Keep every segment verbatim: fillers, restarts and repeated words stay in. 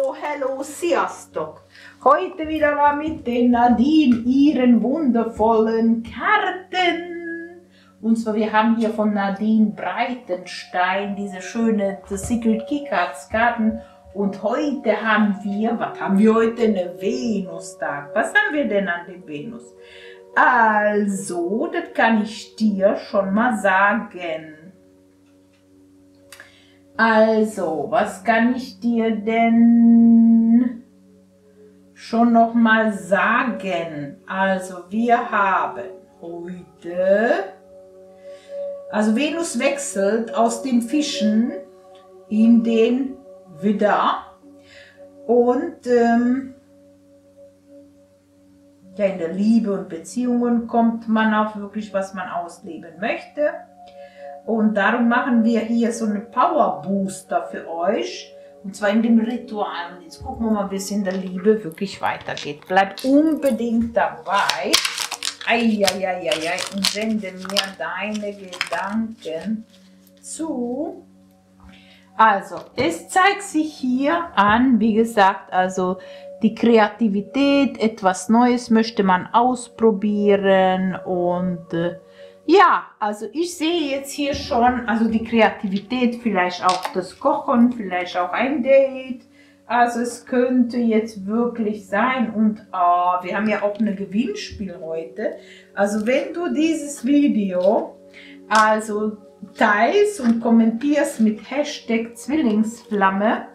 Hallo, hallo, sziasztok! Heute wieder mal mit den Nadine, ihren wundervollen Karten. Und zwar, wir haben hier von Nadine Breitenstein diese schöne The Secret Keycards Karten. Und heute haben wir, was haben wir heute? Eine Venustag. Was haben wir denn an dem Venus? Also, das kann ich dir schon mal sagen. Also, was kann ich dir denn schon noch mal sagen? Also, wir haben heute, also Venus wechselt aus den Fischen in den Widder und ähm, ja, in der Liebe und Beziehungen kommt man auf wirklich, was man ausleben möchte. Und darum machen wir hier so einen Power Booster für euch. Und zwar in dem Ritual. Und jetzt gucken wir mal, wie es in der Liebe wirklich weitergeht. Bleibt unbedingt dabei. Eieieiei. Und sende mir deine Gedanken zu. Also, es zeigt sich hier an, wie gesagt, also die Kreativität, etwas Neues möchte man ausprobieren und äh, ja, also ich sehe jetzt hier schon, also die Kreativität, vielleicht auch das Kochen, vielleicht auch ein Date. Also es könnte jetzt wirklich sein und oh, wir haben ja auch ein Gewinnspiel heute. Also wenn du dieses Video also teilst und kommentierst mit Hashtag Zwillingsflamme,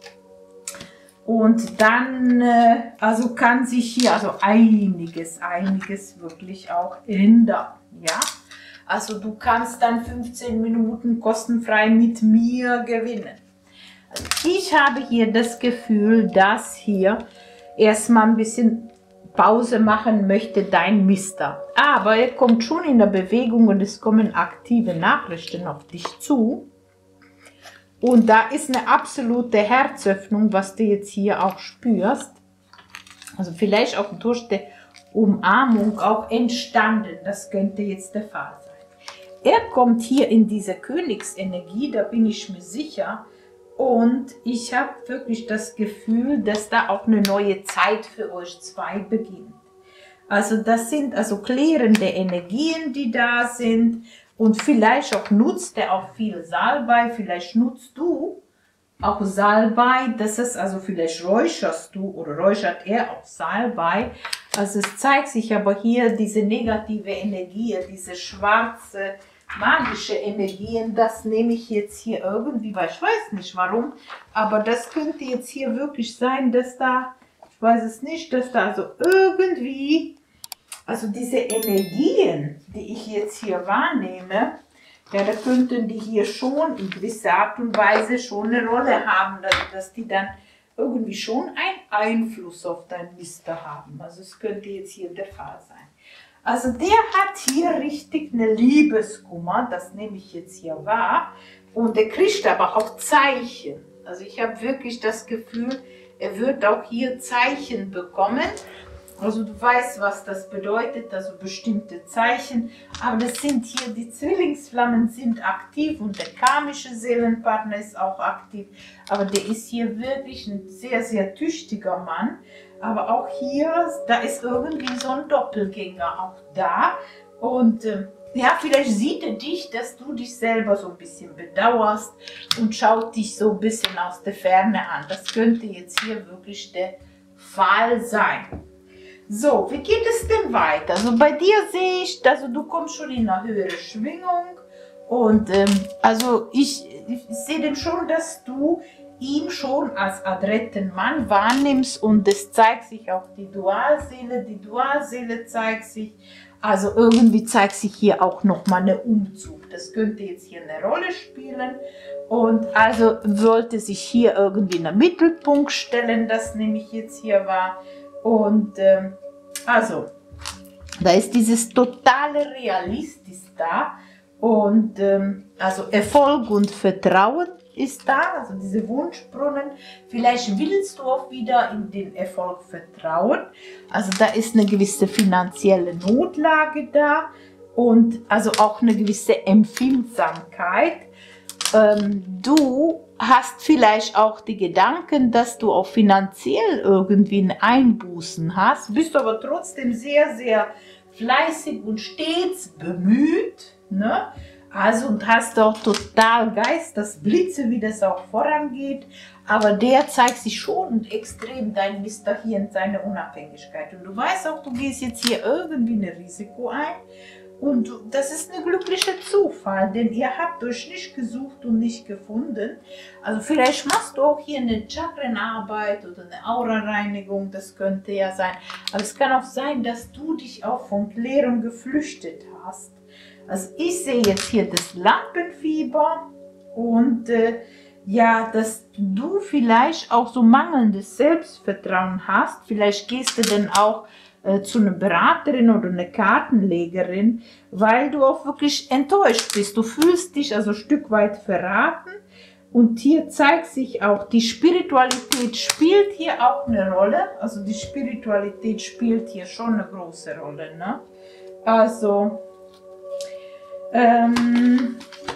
und dann, äh, also kann sich hier also einiges, einiges wirklich auch ändern, ja. Also du kannst dann fünfzehn Minuten kostenfrei mit mir gewinnen. Also ich habe hier das Gefühl, dass hier erstmal ein bisschen Pause machen möchte dein Mister. Aber er kommt schon in der Bewegung und es kommen aktive Nachrichten auf dich zu. Und da ist eine absolute Herzöffnung, was du jetzt hier auch spürst. Also vielleicht auch durch die Umarmung auch entstanden. Das könnte jetzt der Fall sein. Er kommt hier in diese Königsenergie, da bin ich mir sicher. Und ich habe wirklich das Gefühl, dass da auch eine neue Zeit für euch zwei beginnt. Also das sind also klärende Energien, die da sind. Und vielleicht auch nutzt er auch viel Salbei, vielleicht nutzt du auch Salbei, das ist also vielleicht räucherst du oder räuchert er auch Salbei. Also es zeigt sich aber hier diese negative Energie, diese schwarze, magische Energien, das nehme ich jetzt hier irgendwie, weil ich weiß nicht warum, aber das könnte jetzt hier wirklich sein, dass da, ich weiß es nicht, dass da also irgendwie, also diese Energien, die ich jetzt hier wahrnehme, ja, da könnten die hier schon in gewisser Art und Weise schon eine Rolle haben, dass, dass die dann irgendwie schon einen Einfluss auf dein Mister haben. Also es könnte jetzt hier der Fall sein. Also der hat hier richtig eine Liebeskummer, das nehme ich jetzt hier wahr. Und der kriegt aber auch Zeichen. Also ich habe wirklich das Gefühl, er wird auch hier Zeichen bekommen. Also du weißt, was das bedeutet, also bestimmte Zeichen. Aber das sind hier, die Zwillingsflammen sind aktiv und der karmische Seelenpartner ist auch aktiv. Aber der ist hier wirklich ein sehr, sehr tüchtiger Mann. Aber auch hier, da ist irgendwie so ein Doppelgänger auch da. Und äh, ja, vielleicht sieht er dich, dass du dich selber so ein bisschen bedauerst und schaut dich so ein bisschen aus der Ferne an. Das könnte jetzt hier wirklich der Fall sein. So, wie geht es denn weiter? Also bei dir sehe ich, also du kommst schon in eine höhere Schwingung und ähm, also ich, ich sehe dem schon, dass du ihn schon als adretten Mann wahrnimmst und es zeigt sich auch die Dualseele, die Dualseele zeigt sich, also irgendwie zeigt sich hier auch nochmal ein Umzug. Das könnte jetzt hier eine Rolle spielen und also wollte sich hier irgendwie in den Mittelpunkt stellen, das nehme ich jetzt hier wahr. Und ähm, also, da ist dieses totale Realistis da und ähm, also Erfolg und Vertrauen ist da, also diese Wunschbrunnen. Vielleicht willst du auch wieder in den Erfolg vertrauen. Also da ist eine gewisse finanzielle Notlage da und also auch eine gewisse Empfindsamkeit. Ähm, du hast vielleicht auch die Gedanken, dass du auch finanziell irgendwie einen Einbußen hast, bist aber trotzdem sehr, sehr fleißig und stets bemüht, ne? Also und hast auch total Geist, das Blitze, wie das auch vorangeht, aber der zeigt sich schon extrem, dein Mister hier in seine Unabhängigkeit. Und du weißt auch, du gehst jetzt hier irgendwie ein Risiko ein und das ist ein glücklicher Zufall, denn ihr habt euch nicht gesucht und nicht gefunden. Also vielleicht machst du auch hier eine Chakrenarbeit oder eine Aura-Reinigung, das könnte ja sein. Aber es kann auch sein, dass du dich auch von Klärung geflüchtet hast. Also ich sehe jetzt hier das Lampenfieber und äh, ja, dass du vielleicht auch so mangelndes Selbstvertrauen hast. Vielleicht gehst du dann auch äh, zu einer Beraterin oder einer Kartenlegerin, weil du auch wirklich enttäuscht bist. Du fühlst dich also ein Stück weit verraten und hier zeigt sich auch, die Spiritualität spielt hier auch eine Rolle. Also die Spiritualität spielt hier schon eine große Rolle, ne? Also Ähm,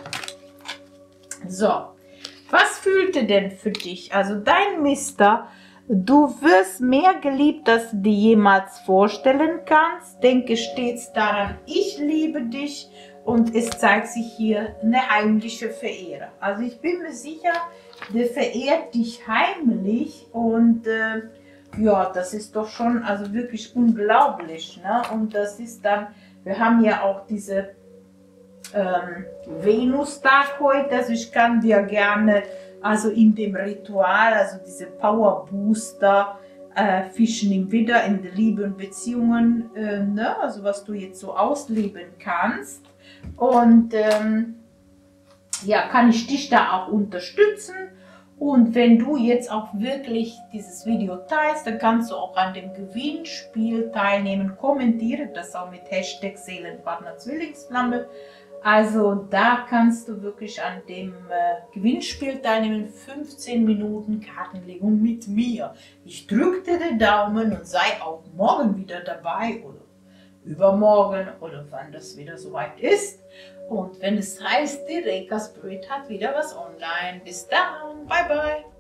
so, was fühlte denn für dich? Also dein Mister, du wirst mehr geliebt, als du dir jemals vorstellen kannst. Denke stets daran, ich liebe dich und es zeigt sich hier eine heimliche Verehrer. Also ich bin mir sicher, der verehrt dich heimlich und äh, ja, das ist doch schon also wirklich unglaublich, ne? Und das ist dann, wir haben ja auch diese Ähm, Venus-Tag heute, also ich kann dir gerne also in dem Ritual, also diese Power Booster äh, Fischen im Widder in der Liebe und Beziehungen, äh, ne? Also was du jetzt so ausleben kannst und ähm, ja, kann ich dich da auch unterstützen. Und wenn du jetzt auch wirklich dieses Video teilst, dann kannst du auch an dem Gewinnspiel teilnehmen, kommentiere das auch mit Hashtag Seelenpartner Zwillingsflamme. Also da kannst du wirklich an dem äh, Gewinnspiel teilnehmen, fünfzehn Minuten Kartenlegung mit mir. Ich drücke dir den Daumen und sei auch morgen wieder dabei oder übermorgen oder wann das wieder soweit ist. Und wenn es heißt, die Reika Spirit hat wieder was online. Bis dann, bye bye.